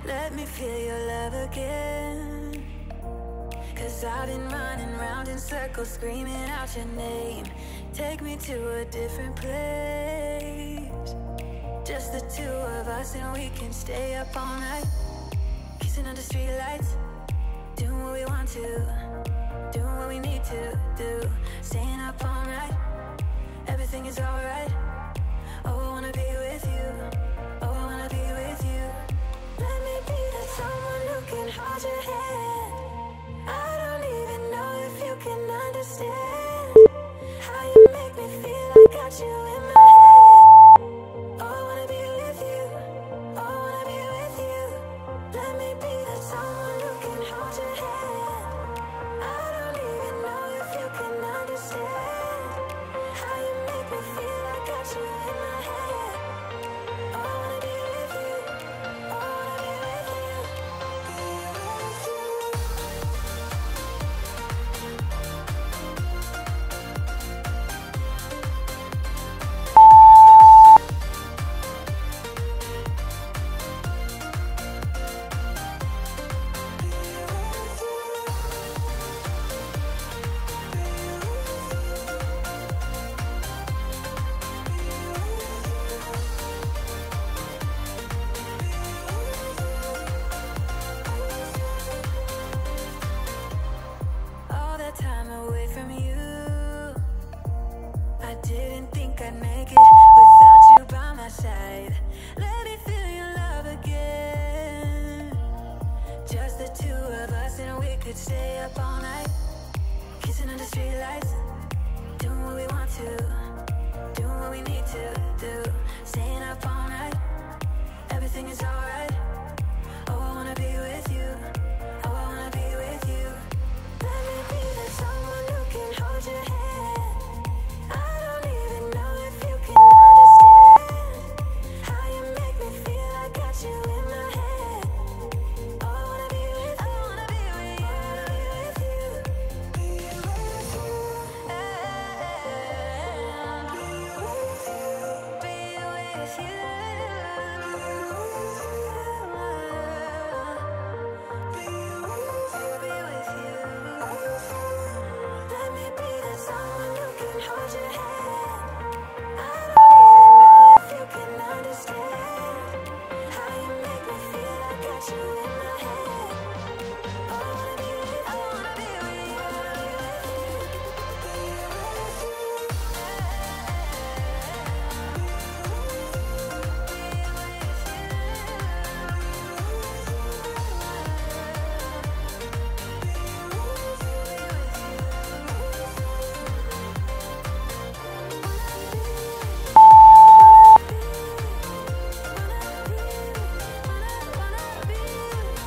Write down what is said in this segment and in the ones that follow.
Let me feel your love again. 'Cause I've been running round in circles, screaming out your name. Take me to a different place. Just the two of us and we can stay up all night, kissing under streetlights, doing what we want to, doing what we need to do, staying up all night. Everything is alright. Oh, I wanna be with you. Oh, I wanna be with you. Let me be that someone who can hold your hand. I don't even know if you can understand how you make me feel. I got you in my head. Oh, I wanna be with you. Oh, I wanna be with you. Let me be that someone who can hold your hand. I don't even know if you can understand how you make me feel. I got you in my head. Oh, I wanna be with you. Oh, I wanna be with you. Be with you. All that time away from you, I didn't think I'd make it without you by my side. Let me feel your love again. Just the two of us and we could stay up all night, kissing under streetlights, doing what we want to, doing what we need to do, staying up all night. Everything is alright. Oh, I wanna be with you. Oh, I wanna be with you. Let me be that someone who can hold your hand. I don't even know if you can understand how you make me feel. I got you in my head. Oh, I wanna be with you. I wanna be with you. I wanna be with you. Be with you. Be with you. Let me be that someone who can hold your hand. I don't even know if you can understand how you make me feel. I got you in my head. Oh, I wanna be with you. I wanna be with you. I wanna be with you. Be with you. Wanna be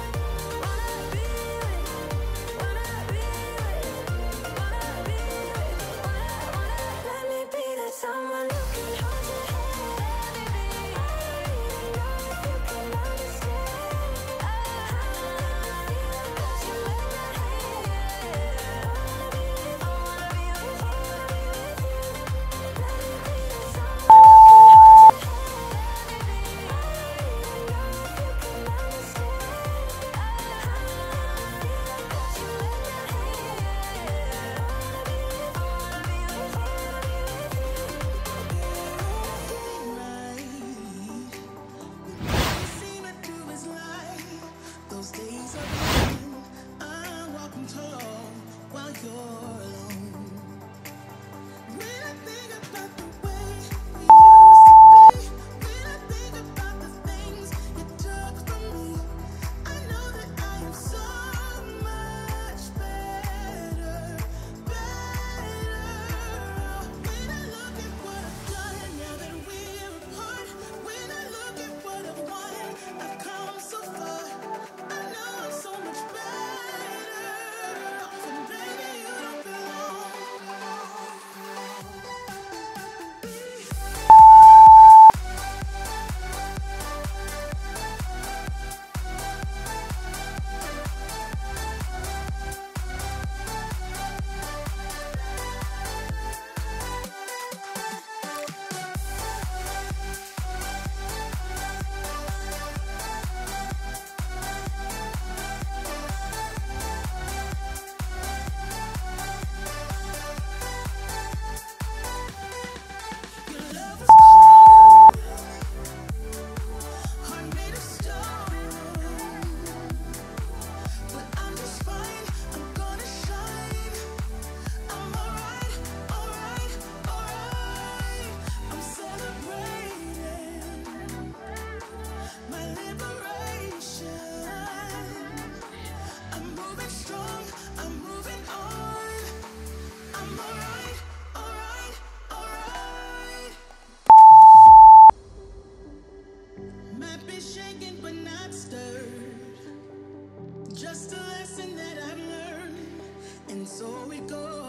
shaken but not stirred. Just a lesson that I've learned, and so it goes.